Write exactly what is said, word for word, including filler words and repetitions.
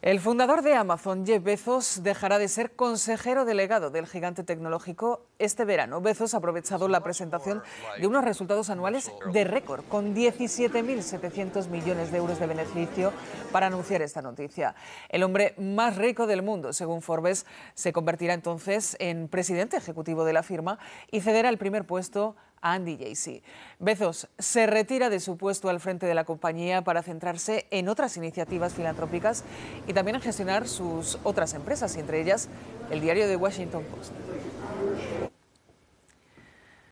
El fundador de Amazon, Jeff Bezos, dejará de ser consejero delegado del gigante tecnológico este verano. Bezos ha aprovechado la presentación de unos resultados anuales de récord, con diecisiete mil setecientos millones de euros de beneficio, para anunciar esta noticia. El hombre más rico del mundo, según Forbes, se convertirá entonces en presidente ejecutivo de la firma y cederá el primer puesto a Andy Jassy. Bezos se retira de su puesto al frente de la compañía para centrarse en otras iniciativas filantrópicas y también en gestionar sus otras empresas, y entre ellas el diario The Washington Post.